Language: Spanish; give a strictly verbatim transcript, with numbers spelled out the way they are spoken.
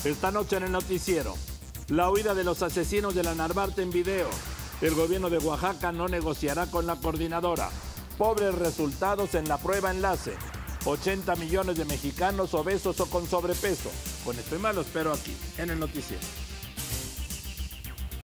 Esta noche en el noticiero, la huida de los asesinos de la Narvarte en video. El gobierno de Oaxaca no negociará con la coordinadora. Pobres resultados en la prueba enlace. ochenta millones de mexicanos obesos o con sobrepeso. Con esto y más lo espero aquí, en el noticiero.